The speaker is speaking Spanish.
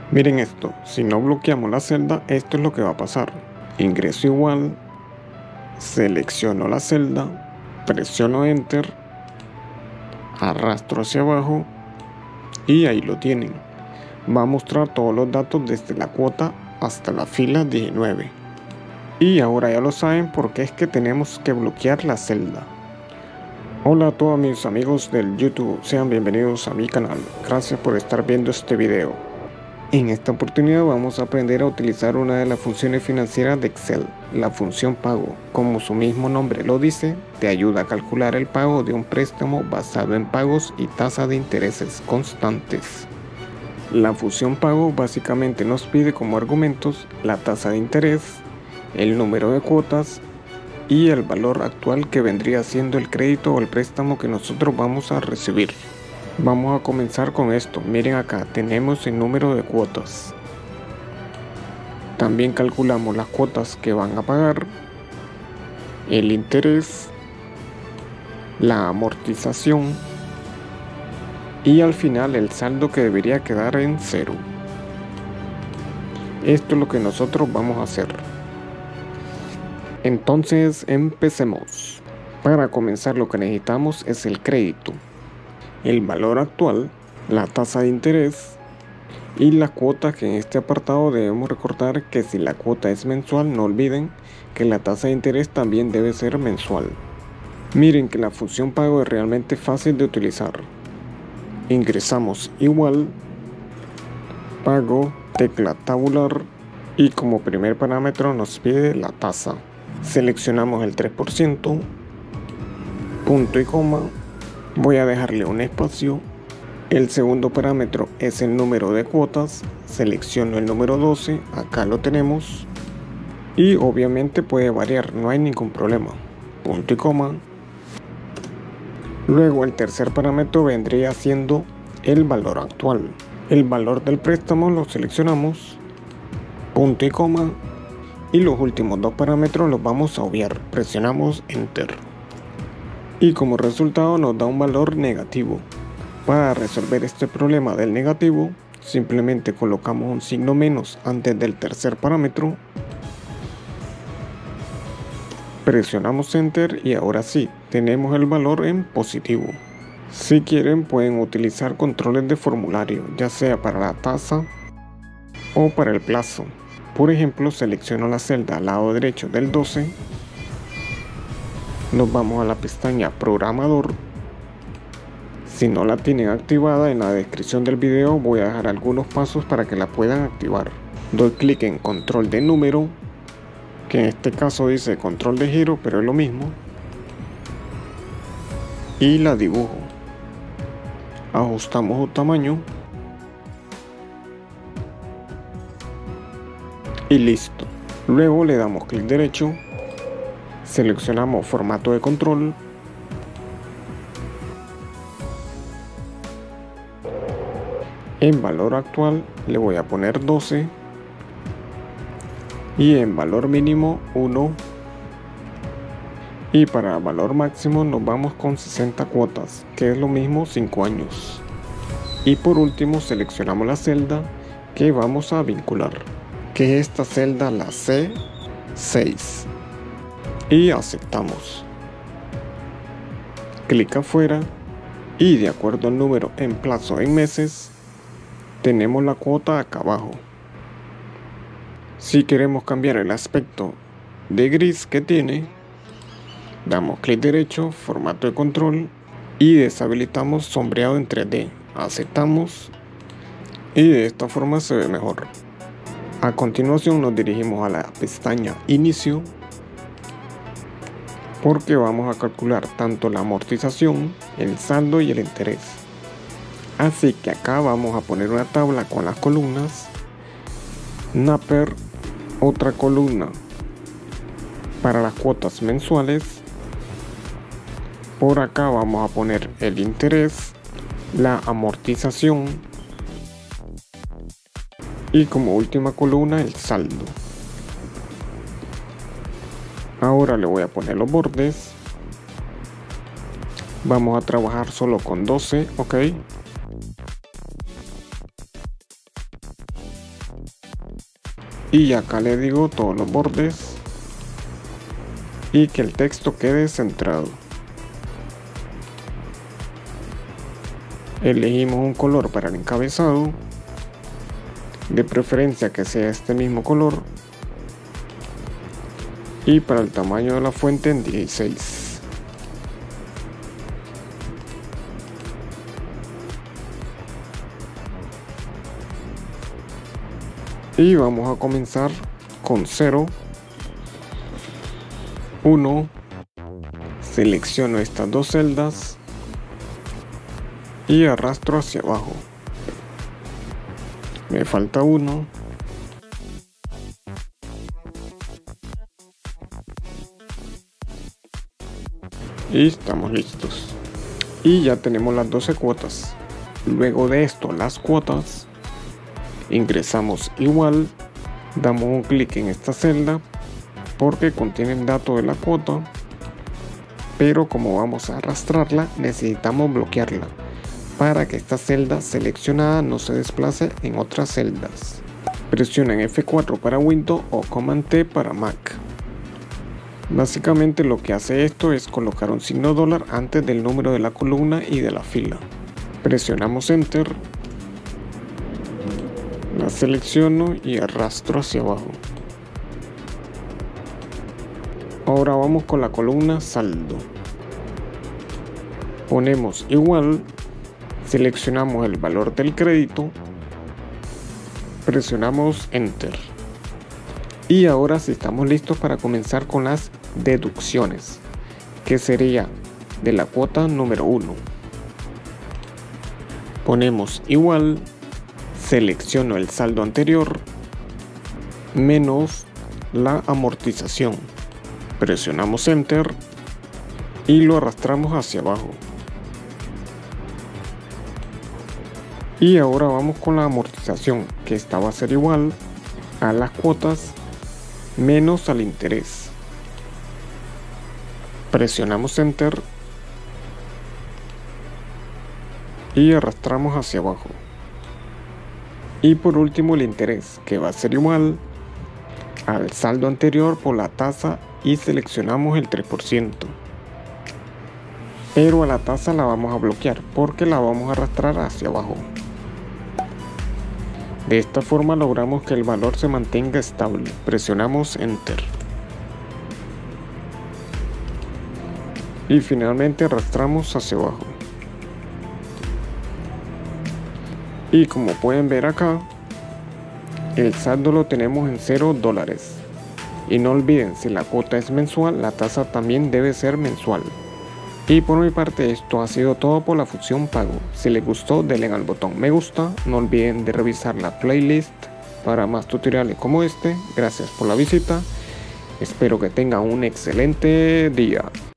Miren esto, si no bloqueamos la celda, esto es lo que va a pasar. Ingreso igual, selecciono la celda, presiono Enter, arrastro hacia abajo y ahí lo tienen. Va a mostrar todos los datos desde la cuota hasta la fila 19. Y ahora ya lo saben porque es que tenemos que bloquear la celda. Hola a todos mis amigos del YouTube, sean bienvenidos a mi canal. Gracias por estar viendo este video. En esta oportunidad vamos a aprender a utilizar una de las funciones financieras de Excel, la función pago. Como su mismo nombre lo dice, te ayuda a calcular el pago de un préstamo basado en pagos y tasa de intereses constantes. La función pago básicamente nos pide como argumentos la tasa de interés, el número de cuotas y el valor actual que vendría siendo el crédito o el préstamo que nosotros vamos a recibir. Vamos a comenzar con esto. Miren acá, tenemos el número de cuotas. También calculamos las cuotas que van a pagar, el interés, la amortización y al final el saldo que debería quedar en 0. Esto es lo que nosotros vamos a hacer. Entonces empecemos. Para comenzar lo que necesitamos es el crédito, el valor actual, la tasa de interés y la cuota, que en este apartado debemos recordar que si la cuota es mensual, no olviden que la tasa de interés también debe ser mensual. Miren que la función pago es realmente fácil de utilizar. Ingresamos igual, pago, tecla tabular y como primer parámetro nos pide la tasa. Seleccionamos el 3%, punto y coma. Voy a dejarle un espacio. El segundo parámetro es el número de cuotas. Selecciono el número 12, acá lo tenemos. Y obviamente puede variar, no hay ningún problema. Punto y coma. Luego el tercer parámetro vendría siendo el valor actual. El valor del préstamo lo seleccionamos. Punto y coma. Y los últimos dos parámetros los vamos a obviar. Presionamos Enter. Y como resultado nos da un valor negativo. Para resolver este problema del negativo, simplemente colocamos un signo menos antes del tercer parámetro. Presionamos Enter y ahora sí, tenemos el valor en positivo. Si quieren pueden utilizar controles de formulario, ya sea para la tasa o para el plazo. Por ejemplo, selecciono la celda al lado derecho del 12. Nos vamos a la pestaña Programador. Si no la tienen activada, en la descripción del video voy a dejar algunos pasos para que la puedan activar. Doy clic en Control de número, que en este caso dice Control de giro, pero es lo mismo. Y la dibujo. Ajustamos su tamaño. Y listo. Luego le damos clic derecho. Seleccionamos formato de control. En valor actual le voy a poner 12. Y en valor mínimo 1. Y para valor máximo nos vamos con 60 cuotas, que es lo mismo 5 años. Y por último seleccionamos la celda que vamos a vincular, que es esta celda, la C6. Y aceptamos. Clic afuera y de acuerdo al número en plazo en meses, tenemos la cuota acá abajo. Si queremos cambiar el aspecto de gris que tiene, damos clic derecho, formato de control y deshabilitamos sombreado en 3D. Aceptamos y de esta forma se ve mejor. A continuación nos dirigimos a la pestaña Inicio, porque vamos a calcular tanto la amortización, el saldo y el interés. Así que acá vamos a poner una tabla con las columnas, Napper, otra columna para las cuotas mensuales. Por acá vamos a poner el interés, la amortización y como última columna el saldo. Ahora le voy a poner los bordes. Vamos a trabajar solo con 12, ok. y acá le digo todos los bordes y que el texto quede centrado. Elegimos un color para el encabezado, de preferencia que sea este mismo color, y para el tamaño de la fuente en 16. Y vamos a comenzar con 0, 1, selecciono estas dos celdas y arrastro hacia abajo. Me falta 1. Y estamos listos. Y ya tenemos las 12 cuotas. Luego de esto, las cuotas, ingresamos igual, damos un clic en esta celda porque contiene el dato de la cuota, pero como vamos a arrastrarla, necesitamos bloquearla para que esta celda seleccionada no se desplace en otras celdas. Presionen F4 para Windows o Command T para Mac. Básicamente lo que hace esto es colocar un signo $, antes del número de la columna y de la fila. Presionamos Enter, la selecciono y arrastro hacia abajo. Ahora vamos con la columna saldo. Ponemos igual, seleccionamos el valor del crédito, presionamos Enter. Y ahora sí estamos listos para comenzar con las deducciones, que sería de la cuota número 1. Ponemos igual, selecciono el saldo anterior, menos la amortización. Presionamos Enter y lo arrastramos hacia abajo. Y ahora vamos con la amortización, que esta va a ser igual a las cuotas menos al interés. Presionamos Enter y arrastramos hacia abajo. Y por último el interés, que va a ser igual al saldo anterior por la tasa y seleccionamos el 3%. Pero a la tasa la vamos a bloquear porque la vamos a arrastrar hacia abajo. De esta forma logramos que el valor se mantenga estable. Presionamos Enter. Y finalmente arrastramos hacia abajo. Y como pueden ver acá, el saldo lo tenemos en $0. Y no olviden, si la cuota es mensual, la tasa también debe ser mensual. Y por mi parte esto ha sido todo por la función pago. Si les gustó, denle al botón me gusta. No olviden de revisar la playlist para más tutoriales como este. Gracias por la visita. Espero que tengan un excelente día.